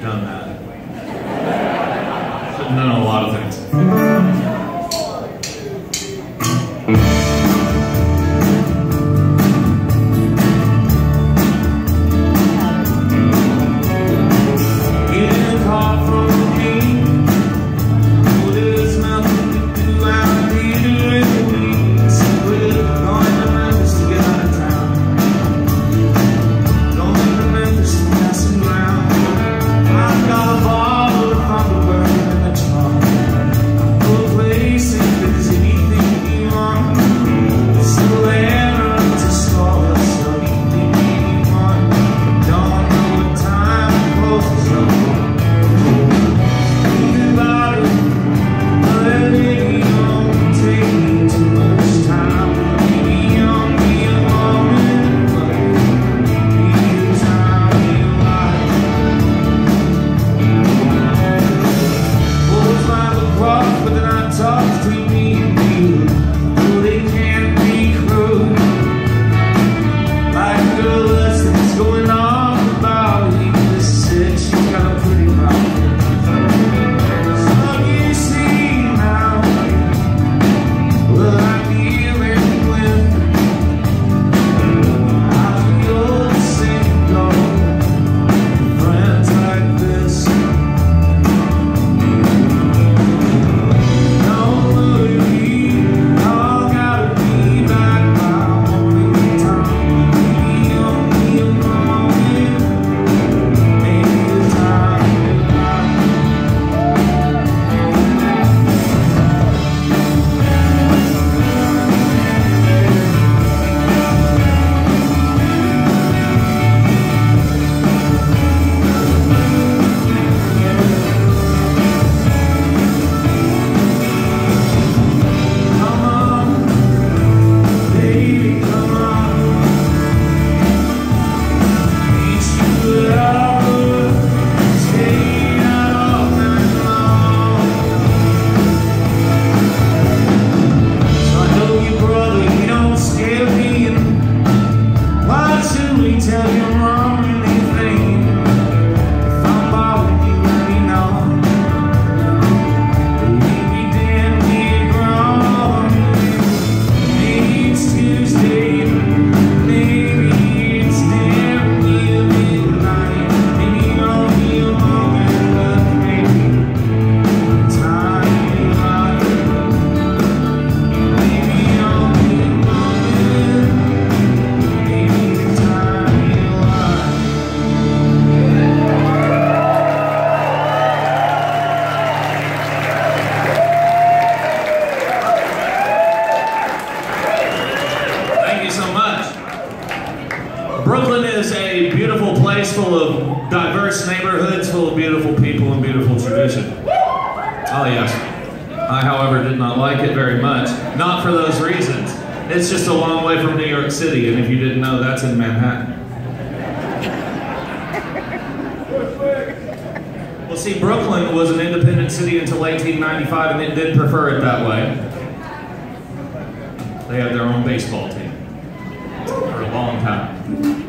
done that. Should have done a lot of things. Brooklyn is a beautiful place full of diverse neighborhoods, full of beautiful people and beautiful tradition. Oh yes. I, however, did not like it very much. Not for those reasons. It's just a long way from New York City, and if you didn't know, that's in Manhattan. Well, see, Brooklyn was an independent city until 1895, and it did prefer it that way. They had their own baseball team for a long time.